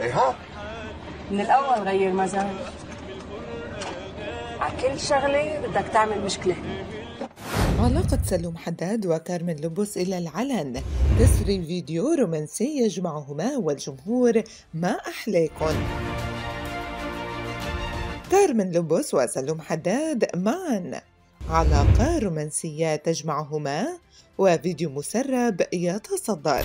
ايه من الأول غير مزاج. على كل شغلة بدك تعمل مشكلة. علاقة سلوم حداد وكارمن لوبوس إلى العلن، تسري فيديو رومانسي يجمعهما والجمهور. ما أحلاكن. كارمن لوبوس وسلوم حداد معاً، علاقة رومانسية تجمعهما وفيديو مسرب يتصدر.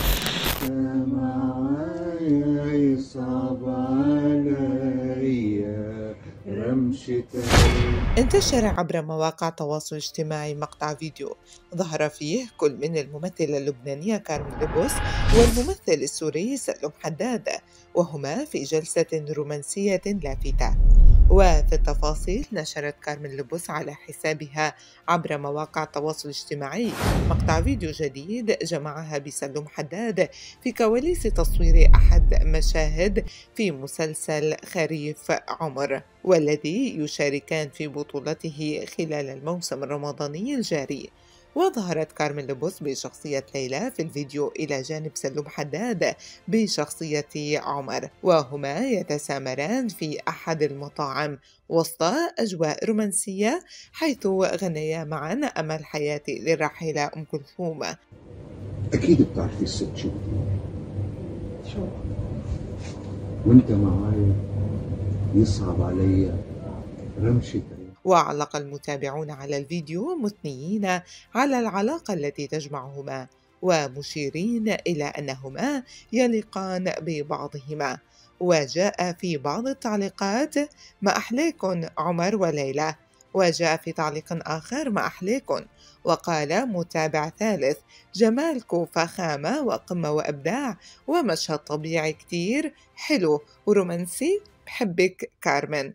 انتشر عبر مواقع التواصل الاجتماعي مقطع فيديو ظهر فيه كل من الممثلة اللبنانية كارمن لوبوس والممثل السوري سلوم حداد، وهما في جلسة رومانسية لافتة. وفي التفاصيل نشرت كارمن لوبوس على حسابها عبر مواقع التواصل الاجتماعي مقطع فيديو جديد جمعها بسلوم حداد في كواليس تصوير أحد مشاهد في مسلسل خريف عمر، والذي يشاركان في بطولته خلال الموسم الرمضاني الجاري. وظهرت كارمن لوبوس بشخصية ليلى في الفيديو إلى جانب سلوم حداد بشخصية عمر، وهما يتسامران في أحد المطاعم وسط أجواء رومانسية، حيث غنيا معا أمل حياتي للراحلة أم كلثوم. اكيد بتعرفي الست شو وانت معاي يصعب علي رمشة. وعلق المتابعون على الفيديو مثنيين على العلاقة التي تجمعهما ومشيرين إلى أنهما يليقان ببعضهما. وجاء في بعض التعليقات ما أحلاكن عمر وليلى، وجاء في تعليق آخر ما أحلاكن، وقال متابع ثالث جمالكو فخامة وقمة وإبداع ومشهد طبيعي كتير حلو ورومانسي، بحبك كارمن.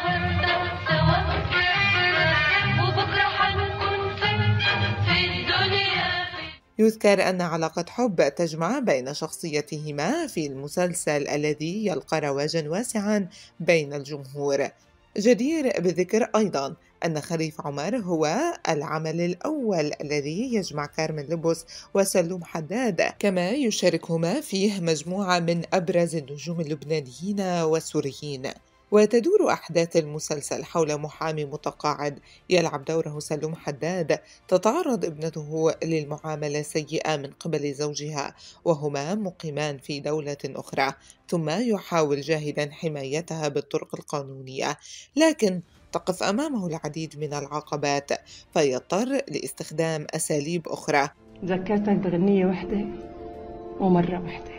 يذكر أن علاقة حب تجمع بين شخصيتهما في المسلسل الذي يلقى رواجا واسعا بين الجمهور. جدير بالذكر أيضا أن خريف عمر هو العمل الأول الذي يجمع كارمن لوبوس وسلوم حداد، كما يشاركهما فيه مجموعة من أبرز النجوم اللبنانيين والسوريين. وتدور أحداث المسلسل حول محامي متقاعد يلعب دوره سلوم حداد تتعرض ابنته للمعاملة السيئة من قبل زوجها، وهما مقيمان في دولة أخرى، ثم يحاول جاهدا حمايتها بالطرق القانونية، لكن تقف أمامه العديد من العقبات فيضطر لاستخدام أساليب أخرى. ذكرتك بغنية وحدة ومرة وحدة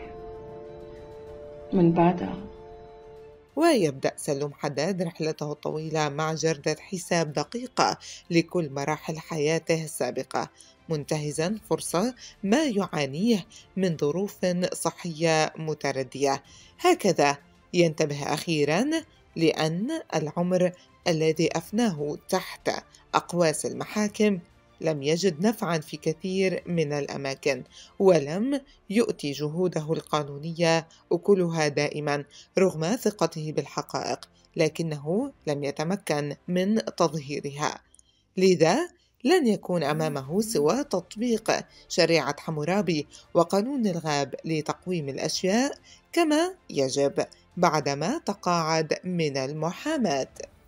من بعدها. ويبدأ سلوم حداد رحلته الطويلة مع جردة حساب دقيقة لكل مراحل حياته السابقة، منتهزا فرصة ما يعانيه من ظروف صحية متردية. هكذا ينتبه أخيرا لأن العمر الذي أفناه تحت أقواس المحاكم لم يجد نفعا في كثير من الأماكن، ولم يؤتي جهوده القانونية أكلها دائما رغم ثقته بالحقائق، لكنه لم يتمكن من تظهيرها. لذا لن يكون أمامه سوى تطبيق شريعة حمورابي وقانون الغاب لتقويم الأشياء كما يجب بعدما تقاعد من المحاماة.